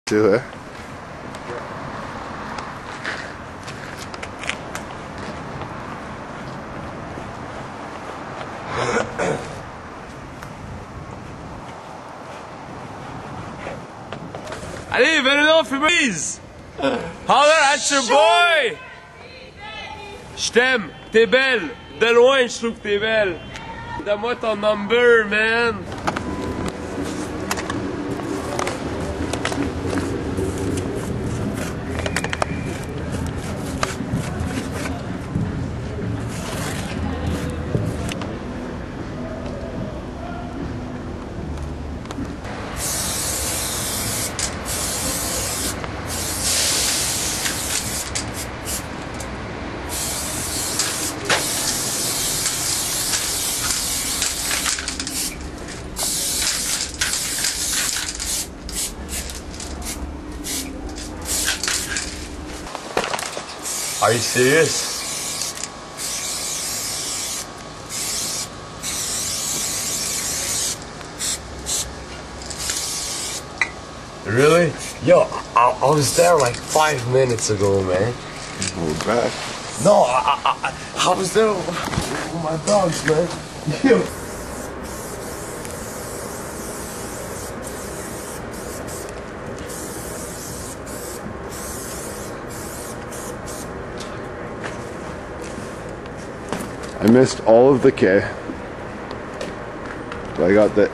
too, eh? Allez, venez-nous fumer! Holler at your boy! Je t'aime, t'es belle. De loin, je trouve que t'es belle. Donne-moi ton number, man. Are you serious? Really? Yo, I was there like 5 minutes ago, man. We're back. No, I was there with my dogs, man. Yo. I missed all of the K. But I got the.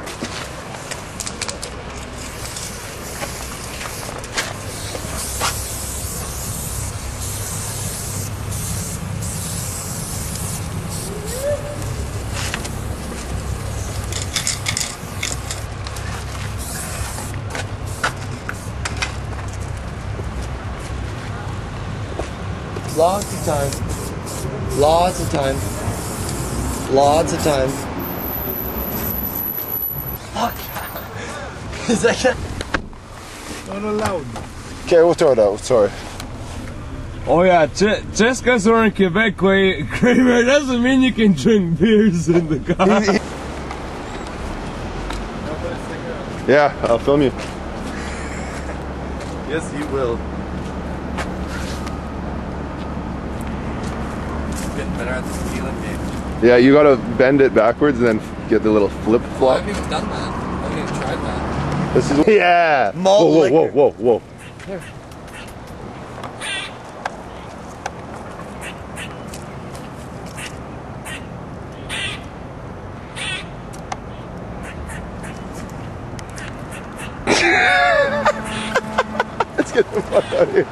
Lots of time. Lots of time. Lots of time. Fuck. Is that not allowed? Okay, we'll throw it out. Sorry. Oh yeah, just because we're in Quebec, Kramer, doesn't mean you can drink beers in the car. Yeah, I'll film you. Yes, you will. Getting better at the stealing game. Yeah, you gotta bend it backwards and then get the little flip I flop. haven't even done that. I haven't even tried that. This is yeah. Malt whoa, whoa, liquor. whoa, whoa, whoa. Here. Let's get the fuck out of here.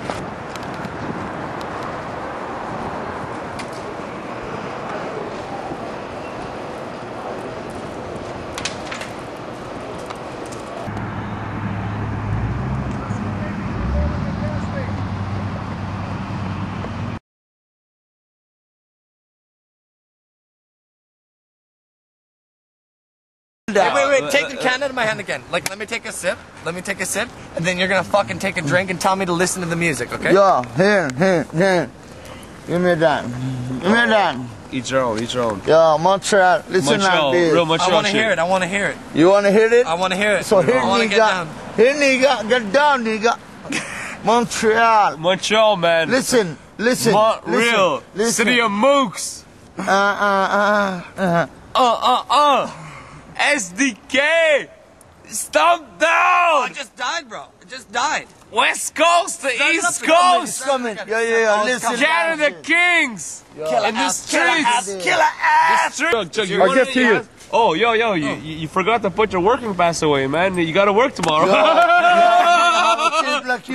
Wait, take the can out of my hand again. Like, let me take a sip. Let me take a sip. And then you're gonna fucking take a drink and tell me to listen to the music, okay? Yeah, here. Give me that. Give me that. Each your own, each your own. Yeah, Montreal. Listen Montreal, like this. real Montreal I wanna shit. hear it, I wanna hear it. You wanna hear it? I wanna hear it. So here, I wanna nigga. get down. Here, nigga. Get down, nigga. Montreal. Montreal, man. Listen. Montreal. Listen. City of Mooks. SDK. Stop down. I just died, bro. I just died. West Coast to It's East coming, Coast. It's coming. Yeah. Listen. Canada Kings. In the streets. Killer ass. Chuck, you I'll wanna- give to you. Oh, yo, you forgot to put your working pass away, man. You gotta work tomorrow. Yo.